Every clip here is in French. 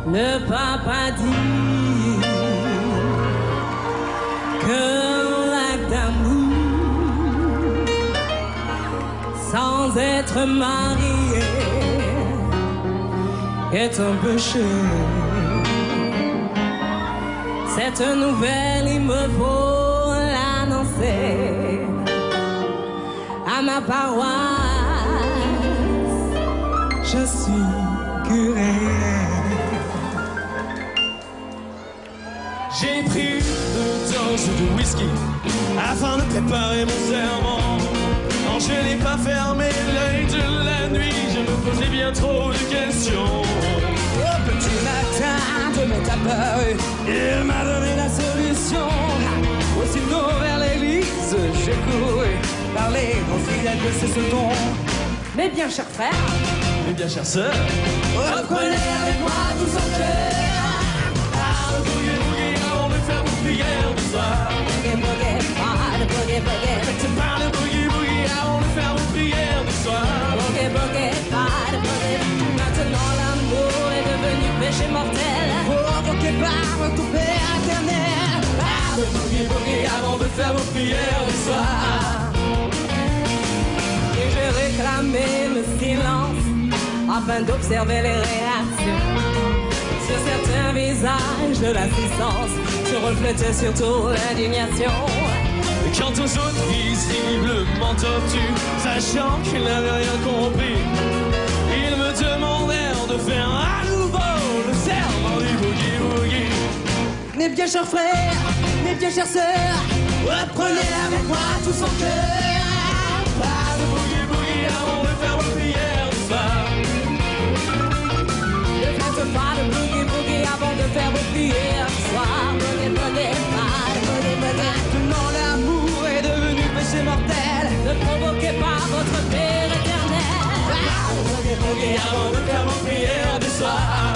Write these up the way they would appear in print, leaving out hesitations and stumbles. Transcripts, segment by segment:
Le papa dit que l'acte d'amour sans être marié est un péché. Cette nouvelle, il me faut l'annoncer à ma paroisse. Je suis curé. J'ai pris 2 doses de whisky afin de préparer mon serment. Non, je n'ai pas fermé l'œil de la nuit, je me posais bien trop de questions. Au petit matin de m'est apparu, il m'a donné la solution. Aussitôt vers l'église, j'ai couru parler aux fidèles que c'est ce don. Mais bien, cher frère, Eh bien, chère sœur, reprenez avec moi tout son cœur. le boogie boogie avant de faire vos prières du soir. Boogie, boogie, pas de boogie, boogie. C'est pas le boogie boogie avant de faire vos prières du soir. Boogie, boogie, pas de boogie. Maintenant l'amour est devenu péché mortel, provoqué par ton Père éternel. Pas de boogie, boogie Avant de faire vos prières du soir. Et j'ai réclamé le silence afin d'observer les réactions. Sur certains visages de l'assistance se reflétait surtout l'indignation. Et quant aux autres, visiblement obtus, sachant qu'ils n'avaient rien compris, ils me demandèrent de faire à nouveau le serment du boogie boogie. Mes bien chers frères, mes bien chères sœurs, reprenez avec moi tout son cœur. Pas de boogie boogie avant de faire vos prières du soir. Ne faites pas de boogie boogie avant de faire vos prières ce soir. Boogie boogie, pas de boogie boogie. Maintenant l'amour est devenu péché mortel. Ne provoquez pas votre Père éternel. Pas de boogie boogie Avant de faire vos prières du soir.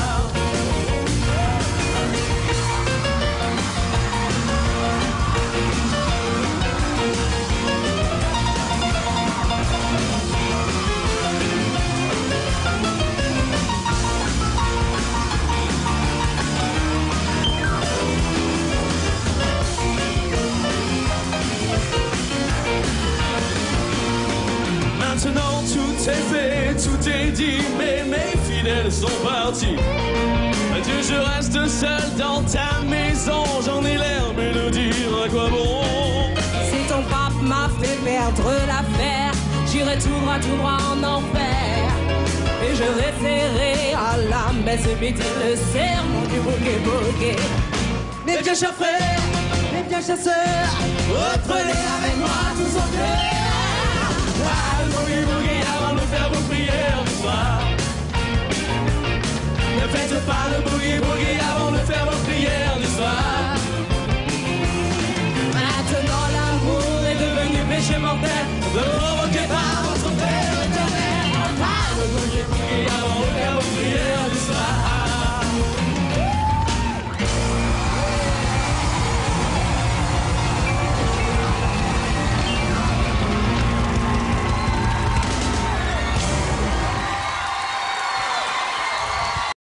Maintenant tout est fait, tout est dit, mais mes fidèles sont partis. Adieu, je reste seul dans ta maison, j'en ai l'air, mais de dire à quoi bon. Si ton pape m'a fait perdre l'affaire, j'irai tout droit en enfer. Et je référerai à la messe midi le serment du boogie boogie. Mes bien chers frères, mes bien chères sœurs, reprenez avec moi tout son cœur. Pas le boogie boogie avant de faire vos prières du soir. Ne faites pas le boogie boogie avant de faire vos prières du soir.